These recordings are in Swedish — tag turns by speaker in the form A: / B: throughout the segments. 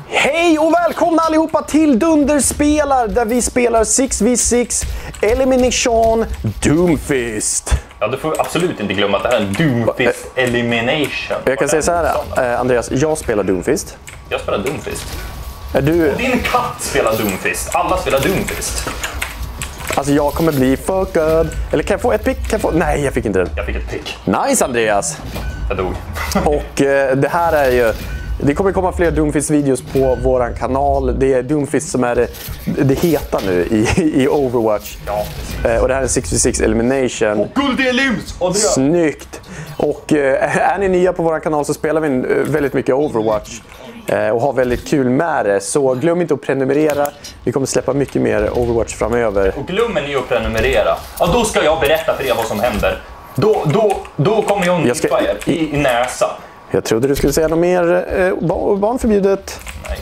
A: Hej och välkomna allihopa till Dunderspelar där vi spelar 6v6 Elimination Doomfist.
B: Ja, du får absolut inte glömma att det här är en Doomfist Elimination.
A: Jag kan säga så här, Andreas, jag spelar Doomfist.
B: Jag spelar Doomfist.
A: Är du...
B: Och din katt spelar Doomfist. Alla spelar Doomfist.
A: Alltså jag kommer bli fuckad. Eller kan jag få ett pick? Kan jag få... Nej, jag fick inte den.
B: Jag fick ett pick.
A: Nice, Andreas!
B: Jag dog.
A: Och det här är ju... Det kommer komma fler Doomfist-videos på våran kanal. Det är Doomfist som är det heta nu i Overwatch.
B: Ja,
A: och det här är 6v6 Elimination.
B: och guld i lims!
A: Snyggt! Och är ni nya på våran kanal så spelar vi väldigt mycket Overwatch. Och har väldigt kul med det. Så glöm inte att prenumerera. Vi kommer släppa mycket mer Overwatch framöver.
B: Och glömmer ni att prenumerera, ja, då ska jag berätta för er vad som händer. Då kommer jag nypa er i näsan.
A: Jag trodde du skulle säga något mer barnförbjudet.
B: Nej.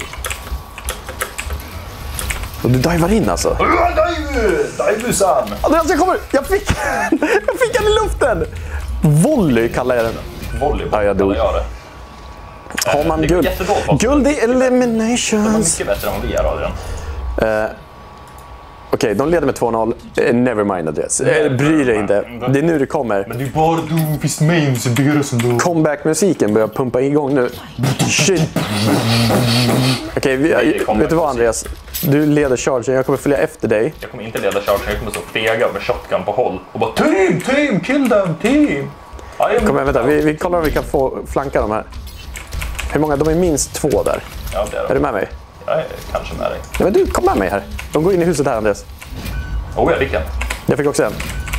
A: Och du divar in alltså.
B: Divusan!
A: Andreas, jag kommer! Jag fick den i luften! Volley kallar jag den.
B: Volleyboll,
A: ja, jag dog.
B: jag det.
A: Har man guld? Guld i Eliminations.
B: De är mycket bättre än vad vi är, Adrian.
A: Okej, de leder med 2-0. Never mind, Andreas. Bry dig inte. Det är nu det kommer.
B: Men det är bara Doomfist main som blir det som då.
A: Comeback-musiken börjar pumpa igång nu. Shit. Okej, vet du vad, Andreas? Du leder chargen. Jag kommer följa efter dig.
B: Jag kommer inte leda chargen. Jag kommer stå fega med shotgun på håll. Och bara team, kill them, team.
A: Kom igen, vänta. Vi kollar om vi kan få flanka de här. Hur många? De är minst 2 där.
B: Ja, det är de.
A: Är du med mig?
B: Jag är kanske med dig.
A: Nej, men du, kom med mig här. De går in i huset här, Andreas.
B: Jag fick en.
A: Jag fick också en.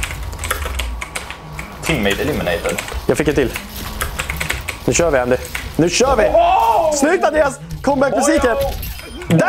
B: Teammate eliminated.
A: Jag fick en till. Nu kör vi, Andy. Nu kör vi! Snyggt, Andreas! Comeback-musiken! Där!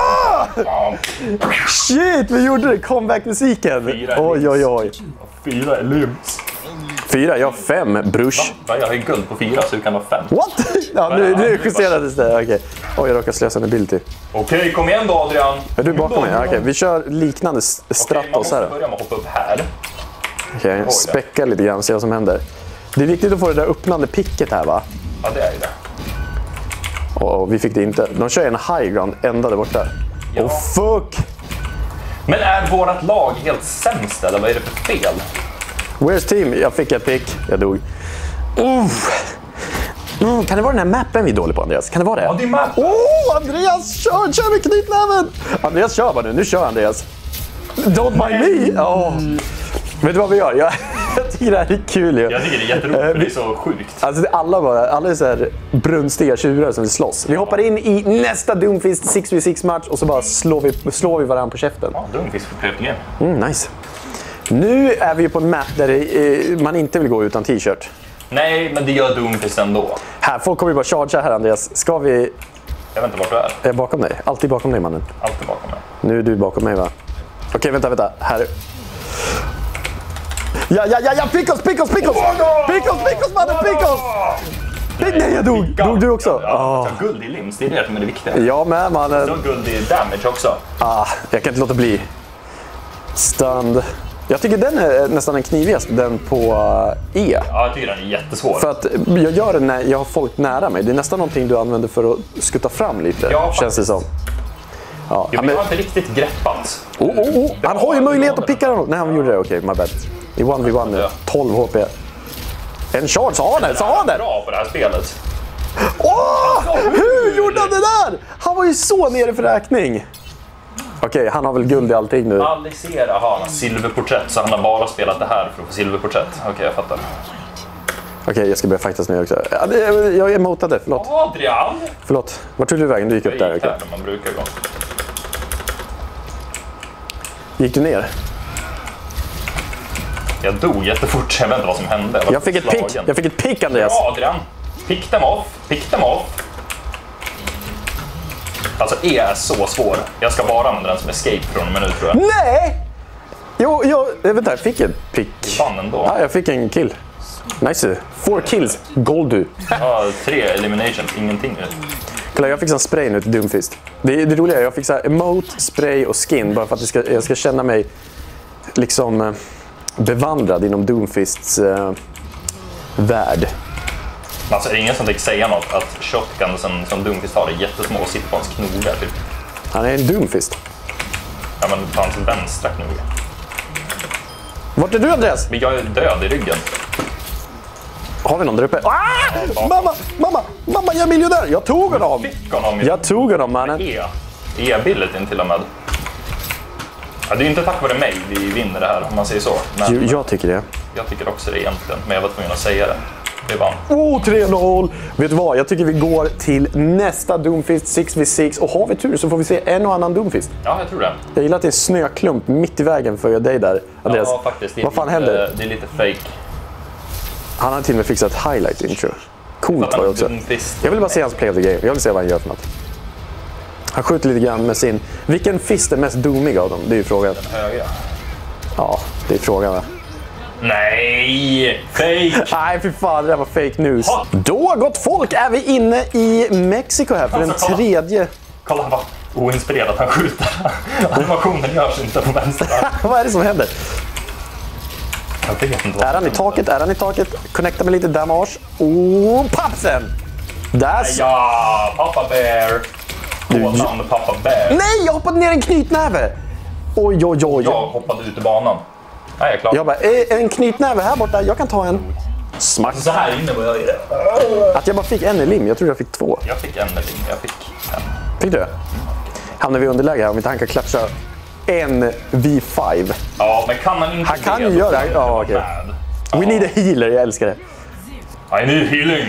A: Shit, vi gjorde det! Comeback-musiken! Oj.
B: 4 är lims.
A: 4, jag har 5, brush.
B: Va? Jag har ju guld på 4 så du kan ha 5.
A: What? Ja, nu justerades det. Okej. Oj, jag råkar slösa en ability.
B: Okej, kom igen då, Adrian.
A: Är du bakom mig? Okej, vi kör liknande Stratos här.
B: Man måste börja med att hoppa upp här.
A: Okej, späcka lite grann, se vad som händer. Det är viktigt att få det där öppnande picket här, va?
B: Ja, det är ju det.
A: Och vi fick det inte. De kör en high ground ända där borta.
B: Ja.
A: Fuck!
B: Men är vårat lag helt sämst eller vad är det för fel?
A: Where's team? Jag fick ett pick. Jag dog. Kan det vara den här mappen vi är dåliga på, Andreas? Kan det vara det?
B: Ja, det är mappen.
A: Andreas, kör med knytnäven! Andreas, kör bara nu. Nu kör Andreas. Don't mind me! Vet du vad vi gör? Jag tycker det här är kul.
B: Jag tycker det är jätteroligt, för det är så sjukt.
A: Alltså, alla är så här brunstiga tjurar som vill slåss. Vi hoppar in i nästa Doomfist 6v6 match och så bara slår vi varandra på käften.
B: Ja, Doomfist för prövningen.
A: Nice. Nu är vi på en map där man inte vill gå utan t-shirt.
B: Nej, men det gör Doomfist ändå.
A: Här, folk kommer ju bara chargea här, Andreas. Ska vi...
B: Jag vet inte vart du är.
A: Jag är bakom dig. Alltid bakom dig, mannen.
B: Alltid bakom mig.
A: Nu är du bakom mig, va? Okej, vänta. Här. Ja! Pick oss, mannen! Nej, jag dog! Dog du också?
B: Ja, guld i lims, det är det som är det viktiga.
A: Ja, men mannen.
B: Du har guld i damage också.
A: Jag kan inte låta bli. Stund. Jag tycker den är nästan den knivigaste, den på E.
B: Ja, jag tycker den är jättesvår.
A: För att jag gör det när jag har folk nära mig. Det är nästan någonting du använder för att skutta fram lite, känns det som. Ja,
B: men jag har inte riktigt greppat.
A: Han har ju möjlighet att picka den. Nej, han gjorde det. Okej, my bad. I 1v1 nu. 12 HP. En charge, sa han det?
B: Bra på det här spelet.
A: Hur gjorde han det där? Han var ju så nere för räkning. Okej, han har väl guld i allting nu.
B: Alisera, han har silverporträtt, så han har bara spelat det här för att få silverporträtt. Okej, jag fattar.
A: Okej, jag ska börja fightas nu också. Jag är motade, förlåt.
B: Adrian!
A: Förlåt, vart tog du vägen? Du gick upp där.
B: Jag gick här, man brukar gå.
A: Gick du ner?
B: Jag dog jättefort, jag vet inte vad som hände.
A: Jag fick ett pick, Andreas.
B: Bra, Adrian. Pick them off. Alltså, E är så svår. Jag ska bara använda den som escape från en minut, tror jag.
A: Nej! Vänta, jag fick en pick.
B: Fan ändå.
A: Ja, jag fick en kill. Nice. 4 kills. Gold du.
B: Ja, 3 eliminations. Ingenting nu.
A: Kolla, jag fick en spray nu till Doomfist. Det roliga är jag fick så här emote, spray och skin. Bara för att jag ska känna mig liksom bevandrad inom Doomfists värld.
B: Alltså det är ingen som tänker säga något att shotgunsen som Doomfist har är jättesmå och sitter på hans knogar typ.
A: Han är en Doomfist.
B: Ja, men på hans vänstra knogar.
A: Vart är du, Andreas?
B: Men jag är död i ryggen.
A: Har vi någon där uppe? Mamma, jag är miljonär! Jag tog honom!
B: Fick honom.
A: Jag tog honom, mannen.
B: E-abilityn till och med. Ja, det är ju inte tack vare mig vi vinner det här, om man säger så. Men
A: Jag tycker det.
B: jag tycker också det egentligen, men jag var tvungen att säga det. Det vann.
A: 3-0! Vet du vad? Jag tycker vi går till nästa Doomfist 6v6. Och har vi tur så får vi se en och annan Doomfist.
B: Ja, jag tror det.
A: Jag gillar att det är en snöklump mitt i vägen för dig där, Andreas.
B: Ja, faktiskt.
A: Vad fan händer?
B: Det är lite fake.
A: Han har till och med fixat highlight intro. Coolt var det också. Jag vill bara se hans play of the game. Jag vill se vad han gör för något. Han skjuter lite grann med sin... Vilken fist är mest doomig av dem? Det är ju frågan.
B: Den högra.
A: Ja, det är frågan, va?
B: Nej! Fake!
A: Nej, fy fan, det där var fake news. Då, gott folk, är vi inne i Mexiko här för den tredje...
B: Kolla vad oinspirerat han skjuter. Animationen görs inte på vänster.
A: Vad är det som händer?
B: Jag vet inte vad
A: Är han i taket? Är han i taket? Connecta med lite damage. Oh, pappsen! Där...
B: Ja, Papa Bear. Namn Papa Bear.
A: Nej, jag hoppade ner en knytnäve! Oj.
B: Jag hoppade ut i banan. Nej, jag är klar.
A: Jag bara, en knytnäve här borta, jag kan ta en. Smart.
B: Så här inne var jag i det.
A: Att jag bara fick en i lim, jag trodde jag fick 2.
B: Jag fick en lim, jag fick en.
A: Fick du? Hamnar vi i underläge här om inte han kan klatcha en V5.
B: Ja, men kan han inte...
A: Han kan ju göra det. Ja, okej. We need a healer, jag älskar det.
B: I need healing.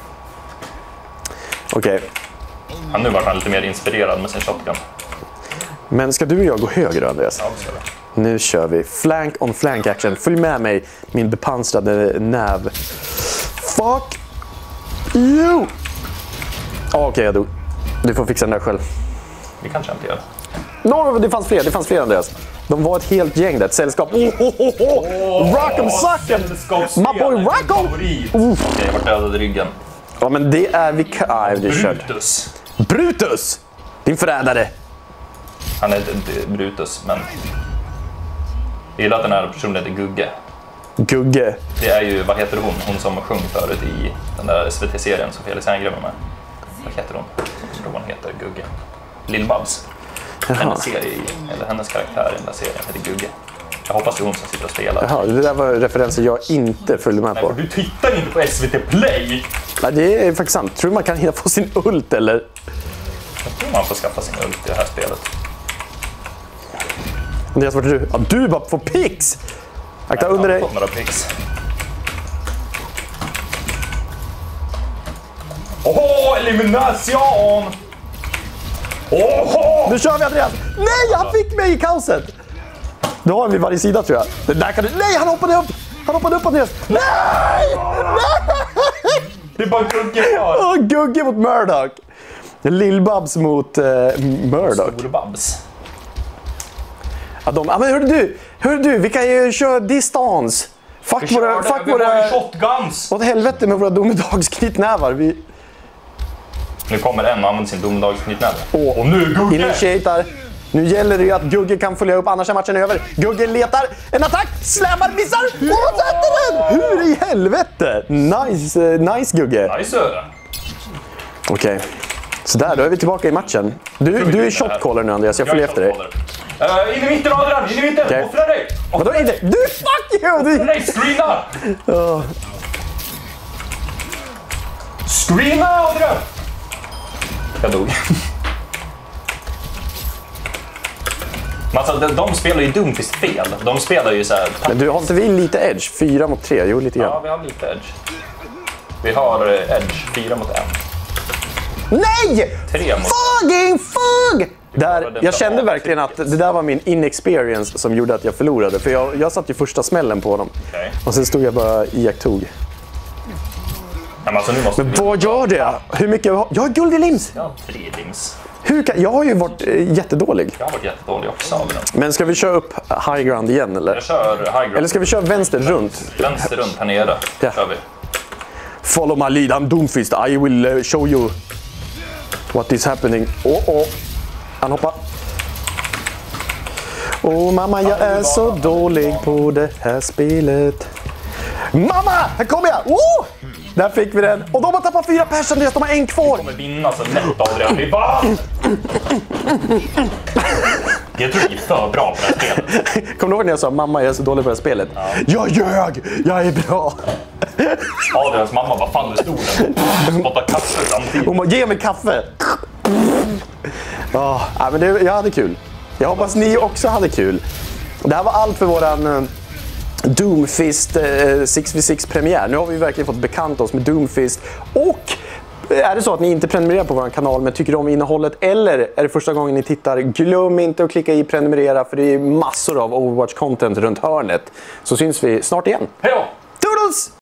A: Okej.
B: Han nu var han lite mer inspirerad med sin shotgun.
A: Men ska du och jag gå högre, Andreas?
B: Ja, det ska det.
A: Nu kör vi flank on flank action. Följ med mig, min bepansrade näv. Fuck you! Okej, jag dog. Du får fixa den där själv.
B: Vi kanske inte gör.
A: No, det fanns fler, Andreas. De var ett helt gäng där, ett sällskap. Rock'em Sock'em! My boy Rock'em!
B: Okej, jag var dödad i ryggen.
A: Ja, men det är vi... Nej, det är kört.
B: Brutus.
A: Brutus! Din förrädare!
B: Han är inte Brutus, men... Jag gillar att den här personen heter Gugge.
A: Gugge.
B: Det är ju, vad heter hon? Hon som sjöng förut i den där SVT-serien som Felix Herngren var med. Vad heter hon? Jag tror hon heter Gugge. Lill-Babs. Hennes serie, eller hennes karaktär i den där serien heter Gugge. Jag hoppas det är hon som sitter och spelar.
A: Jaha, det där var referenser jag inte följde med på.
B: Nej, du tittar inte på SVT Play!
A: Nej, det är faktiskt sant. Tror du man kan hinna få sin ult, eller?
B: Jag tror man får skaffa sin ult i det här spelet.
A: Andreas, vart är du? Ja, du bara får pix! Akta under dig.
B: Jag har fått några pix. Åh, elimination! Åh!
A: Nu kör vi, Andreas! Nej, han fick mig i kaoset! Då har vi varje sida, tror jag. Det där kan du... Nej, han hoppade upp! Han hoppade upp, Andreas! Nej! Nej!
B: Det är bara Gugge kvar.
A: Åh, Gugge mot Murdoch. Lill-Babs mot Murdoch.
B: Storbabs.
A: Ja, men hörru du, vi kan ju köra distans. Fuck våra
B: shotguns.
A: åt helvete med våra domedagsknytnävar.
B: Nu kommer en och använder sin domedagsknytnäve. Och nu Gugge!
A: Initiatar. Nu gäller det ju att Gugge kan följa upp, annars är matchen över. Gugge letar en attack, slammar, missar och sätter den! Hur i helvete? Nice Gugge.
B: Nice.
A: Okej. Så där, då är vi tillbaka i matchen. Du är shotcaller nu, Andreas, jag följer efter dig.
B: In i mitten, Adrian! In i mitten!
A: Okay.
B: Offra dig!
A: Vadå inte? Du, fuck you!
B: Offra dig! Screena! Screena, Adrian! Jag dog. Men alltså, de spelar ju Doomfist fel. De spelar ju så här...
A: Men du, har inte vi lite edge? 4 mot 3, jo lite grann.
B: Ja, vi har lite edge. Vi har edge 4 mot 1.
A: Nej!
B: 3 mot...
A: Fucking fug! Där, jag kände verkligen att det där var min inexperience som gjorde att jag förlorade. För jag satt ju första smällen på honom.
B: Okay.
A: Och sen stod jag bara iakttog.
B: Men alltså, nu måste
A: Men vad gör det? Hur mycket jag har guld i lims!
B: Jag har 3 lims.
A: Jag har ju varit jättedålig.
B: Jag har varit jättedålig också.
A: Men ska vi köra upp high ground igen, eller?
B: Jag kör high ground.
A: Eller ska vi köra vänster runt?
B: Vänster runt här nere.
A: Ja.
B: Kör vi.
A: Follow my lead, I'm Doomfist. I will show you what is happening. Han hoppar. Mamma, jag är så dålig på det här spelet. Mamma, här kommer jag! Där fick vi den. Och de har tappat 4 pers, Andreas. De har en kvar.
B: De kommer vinna så nätt, Adrian. Vi vann! Jag tror vi är för bra på det här spelet.
A: Kommer du ihåg när jag sa mamma, jag är så dålig på det här spelet? Ja. Jag ljög! Jag är bra!
B: Adrians mamma bara faller stolen. Spottar kaffe samtidigt.
A: Hon bara, ge mig kaffe! Men jag hade kul. Jag hoppas ni också hade kul. Det här var allt för våran Doomfist 6v6-premiär. Nu har vi verkligen fått bekanta oss med Doomfist. Och är det så att ni inte prenumererar på vår kanal men tycker om innehållet, eller är det första gången ni tittar, glöm inte att klicka i prenumerera, för det är massor av Overwatch-content runt hörnet. Så syns vi snart igen.
B: Hej då!
A: Toodles!